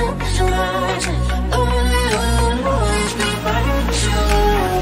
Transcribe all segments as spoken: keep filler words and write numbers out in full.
sun is rising. Oh, you'll always be my ritual.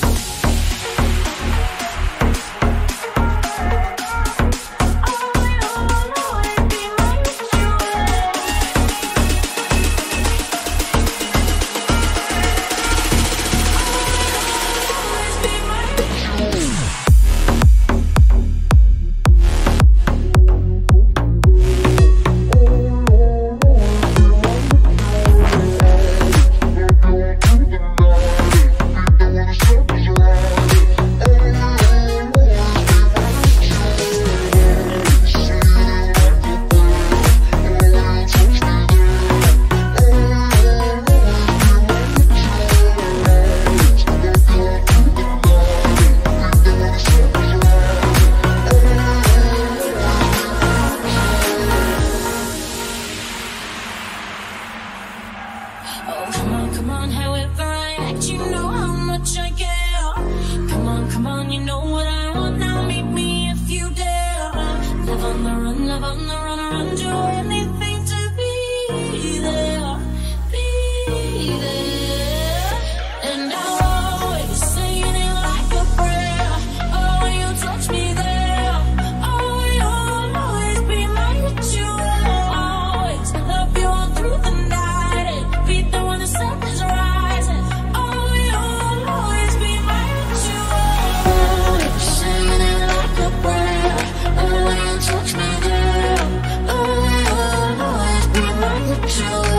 Come on, come on, however I act, you know how much I care. Come on, come on, you know what I want, now meet me if you dare. Live on the run, live on the run, run, do anything to be there, be there. And I'll always saying it like a prayer. Oh, when you touch me there, oh, you'll always be my ritual. Always love you all through the night and be there when the sun is rising. Oh, you'll always be my ritual. Saying it like a prayer. Oh, when you touch me there, oh, you'll always be my ritual.